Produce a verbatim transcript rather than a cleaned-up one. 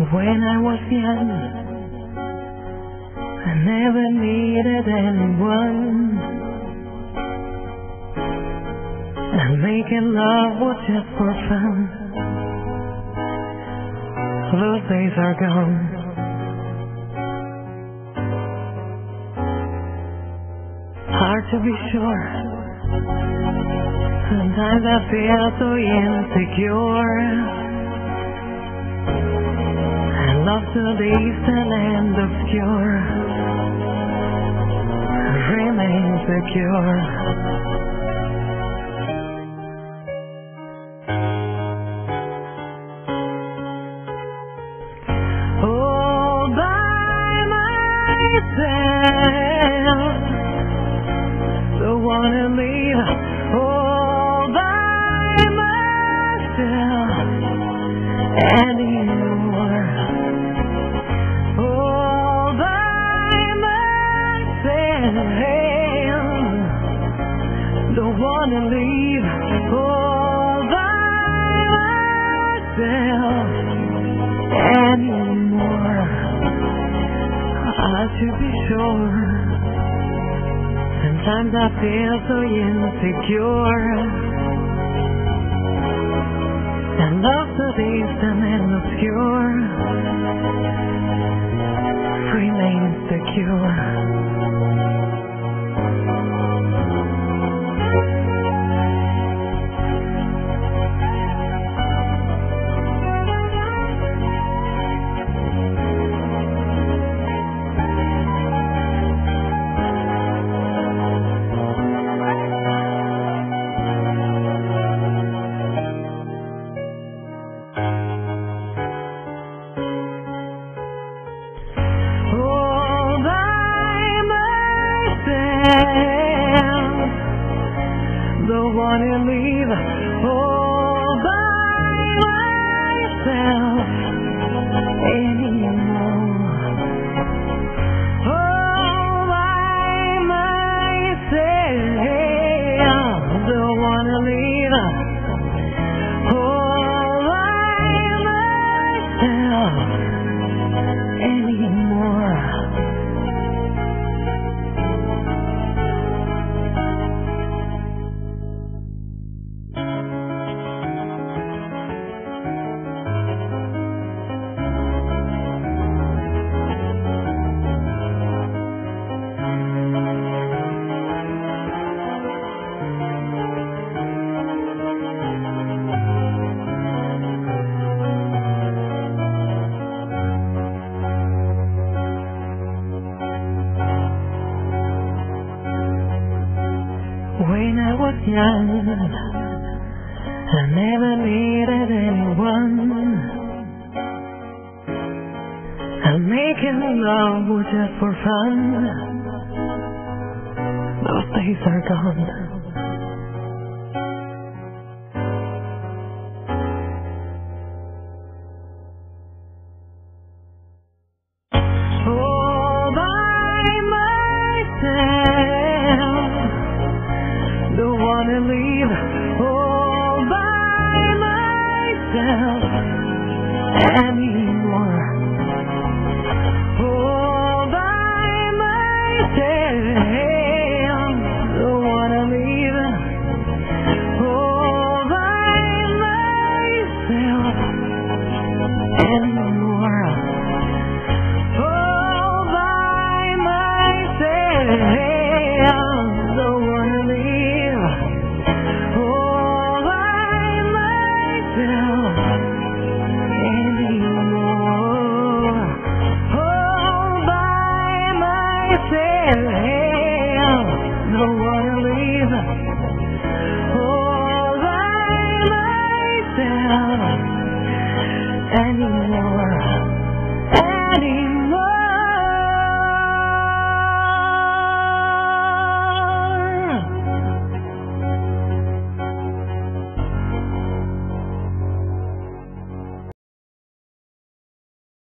When I was young, I never needed anyone, and making love was just for fun. Those days are gone. Hard to be sure. Sometimes I feel so insecure. Love to distant and obscure remains secure. All by myself, don't wanna leave. All by myself anymore. Don't wanna leave all by myself anymore. I should be sure. Sometimes I feel so insecure, and love so distant and obscure remains secure. Don't wanna leave all by myself anymore. All by myself. Don't wanna leave all by myself anymore. When I was young, I never needed anyone, and making love was just for fun. Those days are gone. All by myself. Don't wanna leave all by myself anymore. All by myself. Don't wanna leave all by myself anymore. All by myself. Don't wanna leave all by myself anymore. All by myself. Don't wanna leave all by myself